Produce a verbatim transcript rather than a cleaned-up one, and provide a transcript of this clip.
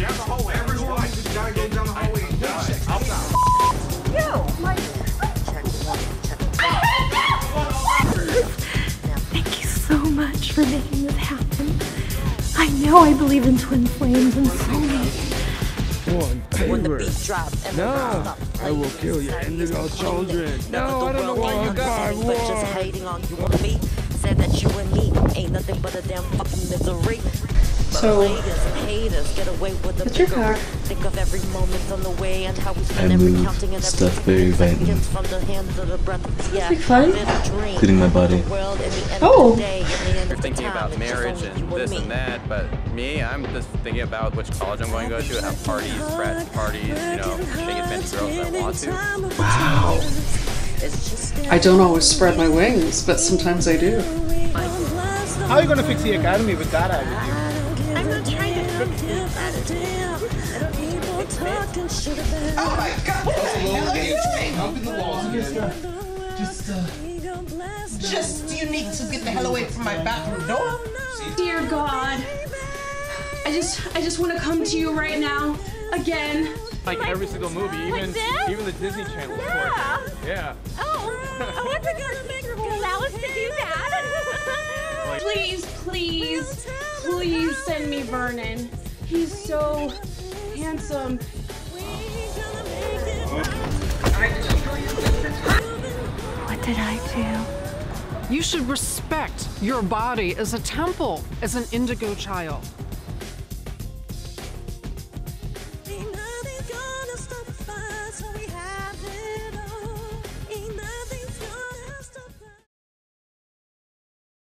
Down the hallway. Everyone, just gotta go down the hallway. Yo, my. Thank you so much for making this happen. I know I believe in twin flames and soulmates. One favor. No, I will kill your indigo children. No, I don't know why you got war. Just hating on you and me. Said that you and me ain't nothing but a damn fucking misery. So, what's your car? Think of every moment on the way and how we I spend every move counting and stuff every very violently, from the hands of the breath. Yeah, Pretty fun. including my body. Oh. You're thinking about marriage and this and that, but me, I'm just thinking about which college I'm going to go to, have parties, frat parties, you know, take advantage of girls if I want to. Wow. I don't always spread my wings, but sometimes I do. How are you going to fix the academy with that attitude? I'm not trying to fix this attitude. I don't need to fix it. Oh my god! Up in the walls again. Just, uh, just you need to get the hell away from my bathroom door. Dear God, I just, I just want to come to you right now, again. Like, like every single movie, even like even the Disney Channel. Yeah. Yeah. Oh, I want to allow us to do that. Please, please, please send me Vernon. He's so handsome. What did I do? You should respect your body as a temple, as an indigo child.